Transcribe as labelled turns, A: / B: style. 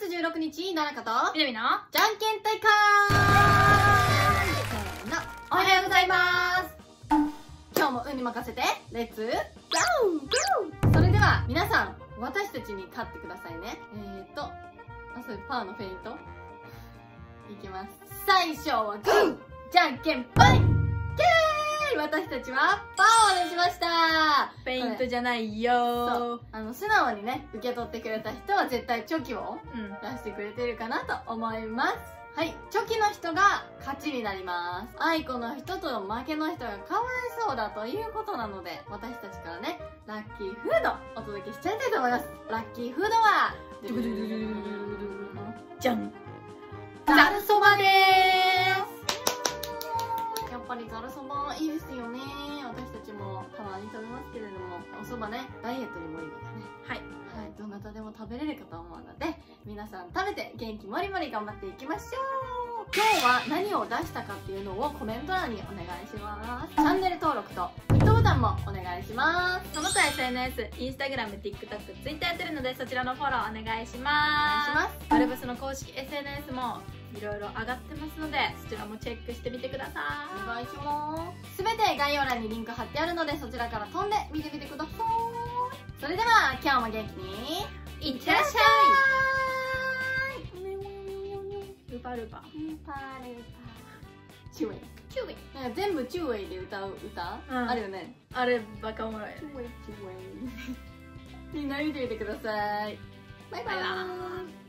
A: 16日、ななかと、
B: みなみの
A: じゃんけん大会せーの、おはようございます。今日も運に任せて、レッツゴー。それでは、皆さん、私たちに勝ってくださいね。それパーのフェイントいきます。最初はグー、じゃんけんぽい、キャーイ。私たちはパーを出しました。
B: フェイントじゃないよ
A: ー。素直にね、受け取ってくれた人は絶対チョキを出してくれてるかなと思います。はい、チョキの人が勝ちになります。あいこの人と負けの人がかわいそうだということなので、私たちからね、ラッキーフードお届けしちゃいたいと思います。ラッキーフードは、
B: じゃん、
A: ざるそばでーす。やっぱりざるそばいいですよね。私たちもたまに食べますけれども、おそばね、ダイエットにもいいのでね。はい。どなたでも食べれるかと思うので、皆さん食べて元気もりもり頑張っていきましょう。今日は何を出したかっていうのをコメント欄にお願いします。チャンネル登録とグッドボタンもお願いします。
B: その他 SNS、インスタグラム、TikTok、Twitter やってるので、そちらのフォローお願いします。
A: お願いします。
B: バルブスの公式 SNS もいろいろ上がってますので、そちらもチェックしてみてください。
A: お願いします。すべて概要欄にリンク貼ってあるので、そちらから飛んで見てみてください。それでは今日も元気にいってらっしゃい。
B: ルパルパ、
A: ルパルパチュウェイ、
B: キュウイ、
A: なんか全部チュウェイで歌う歌、あるよね。
B: あれバカおもろい。
A: チュウェイチュウェイみんな見てみてください。バイバイ。